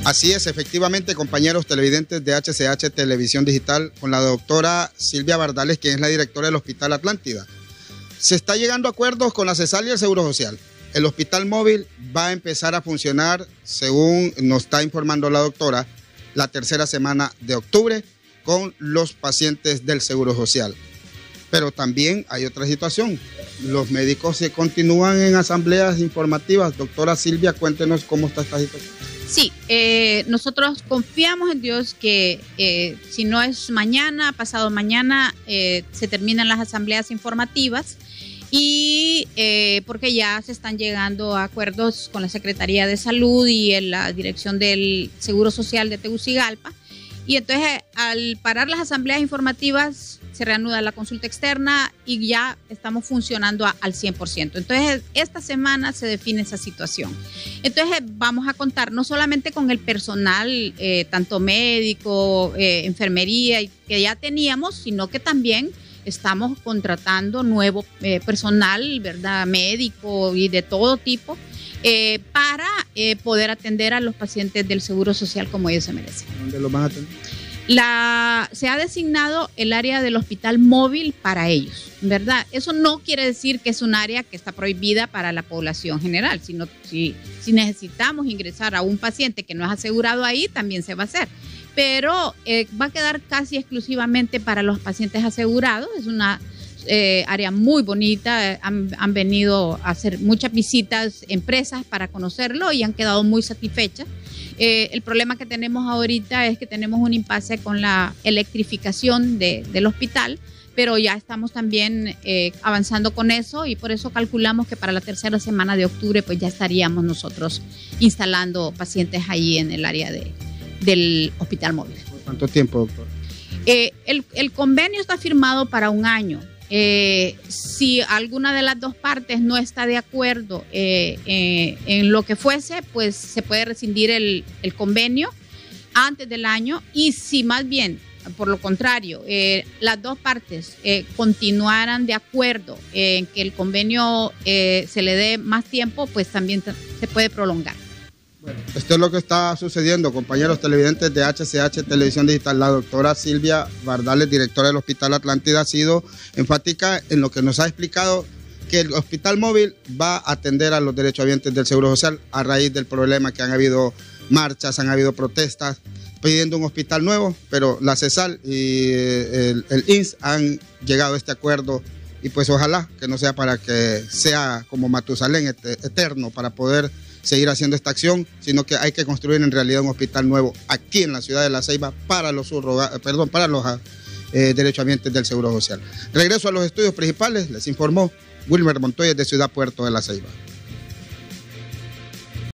Así es, efectivamente, compañeros televidentes de HCH Televisión Digital, con la doctora Silvia Bardales, quien es la directora del Hospital Atlántida. Se está llegando a acuerdos con la CESAL y el Seguro Social. El hospital móvil va a empezar a funcionar, según nos está informando la doctora, la tercera semana de octubre con los pacientes del Seguro Social. Pero también hay otra situación. Los médicos se continúan en asambleas informativas. Doctora Silvia, cuéntenos cómo está esta situación. Sí, nosotros confiamos en Dios que si no es mañana, pasado mañana, se terminan las asambleas informativas y porque ya se están llegando a acuerdos con la Secretaría de Salud y en la Dirección del Seguro Social de Tegucigalpa. Y entonces, al parar las asambleas informativas, se reanuda la consulta externa y ya estamos funcionando al 100%. Entonces, esta semana se define esa situación. Entonces, vamos a contar no solamente con el personal, tanto médico, enfermería, que ya teníamos, sino que también estamos contratando nuevo personal, ¿verdad? Médico y de todo tipo, para poder atender a los pacientes del Seguro Social como ellos se merecen. ¿Dónde los van a atender? Se ha designado el área del hospital móvil para ellos, ¿verdad? Eso no quiere decir que es un área que está prohibida para la población general, sino si necesitamos ingresar a un paciente que no es asegurado ahí, también se va a hacer. Pero va a quedar casi exclusivamente para los pacientes asegurados. Es una área muy bonita, han venido a hacer muchas visitas empresas para conocerlo y han quedado muy satisfechas. El problema que tenemos ahorita es que tenemos un impasse con la electrificación del hospital, pero ya estamos también avanzando con eso y por eso calculamos que para la tercera semana de octubre pues ya estaríamos nosotros instalando pacientes ahí en el área del hospital móvil. ¿Por cuánto tiempo, doctor? El convenio está firmado para un año. Si alguna de las dos partes no está de acuerdo en lo que fuese, pues se puede rescindir el convenio antes del año, y si más bien, por lo contrario, las dos partes continuaran de acuerdo en que el convenio se le dé más tiempo, pues también se puede prolongar. Bueno, esto es lo que está sucediendo, compañeros televidentes de HCH Televisión Digital. La doctora Silvia Bardales, directora del Hospital Atlántida, ha sido enfática en lo que nos ha explicado, que el hospital móvil va a atender a los derechohabientes del Seguro Social a raíz del problema que han habido marchas, han habido protestas pidiendo un hospital nuevo, pero la CESAL y el INS han llegado a este acuerdo y pues ojalá que no sea para que sea como Matusalén eterno para poder seguir haciendo esta acción, sino que hay que construir en realidad un hospital nuevo aquí en la ciudad de La Ceiba para los derechohabientes del Seguro Social. Regreso a los estudios principales, les informó Wilmer Montoya de Ciudad Puerto de La Ceiba.